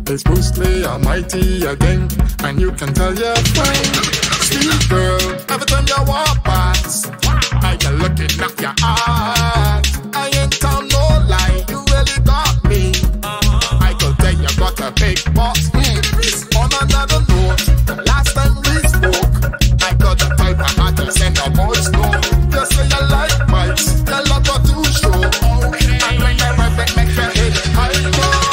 It's mostly almighty again, and you can tell your friend. Sweet girl, every time you walk past, I can look it at your eyes. I ain't tell no lie, you really got me. I could tell you got a big boss. On another note, the last time we spoke, I got the type of heart to send a voice note. You say you like mics, you love what to show. And when you rap it, make your head high.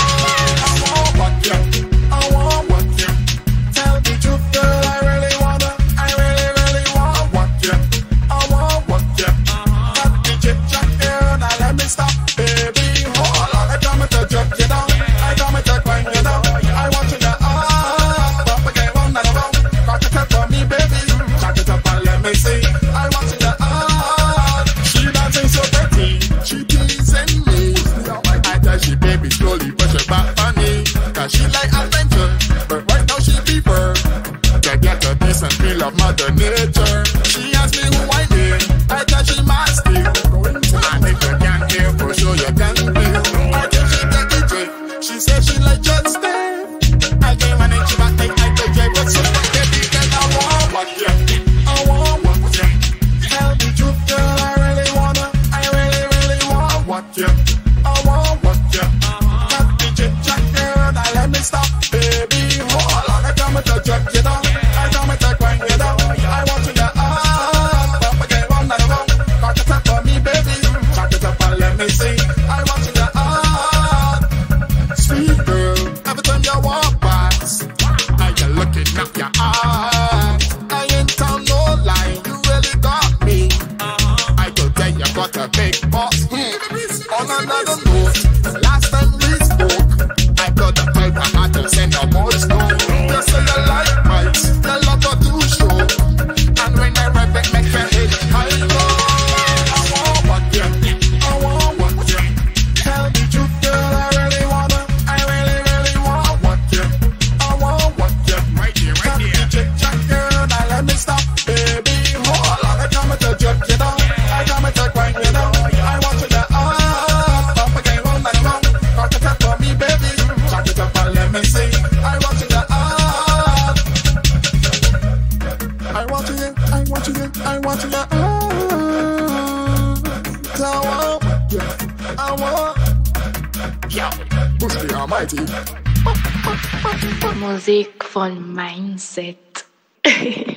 She like adventure, but right now she prefer to get a decent feel of Mother Nature. She asked me who I am, I tell she my skill. And if you can't hear for sure you can feel. I tell she take the drink, she said she like jet stay. I came and she back like I could drive with some baby girl. I want what you, I want what you. Tell the truth girl, I really wanna, I really want what you, I want what you. Got the chit chat girl, now let me stop, baby. Hold on, I come to check you down, I come to grind you down. I want you to up again, one that wrong. Cock it up for me, baby. Cock it up and let me see. I want you to sweet girl. Every time you walk past, I can look it at your eyes. I ain't tell no lie, you really got me. I could tell you got a big boss. On another note, the last time we spoke, I got the type of heart to send a voice note. You say you like mics, you love what to show. And when I rap it, make your head high. I want what you, I want what you. Tell the truth, girl, I really wanna, I really want what you, I want what you. Right here, right here. Chick chat, girl, now let me stop, baby. Hold on, I come to jerk you down, I come to grind you down. I want you to up again, one that wrong. Cock it up for me, baby. Cock it up and let me see. I want you to I want you, I want you, I want you to I want yeah, Bush the Almighty. Musik von Mindset.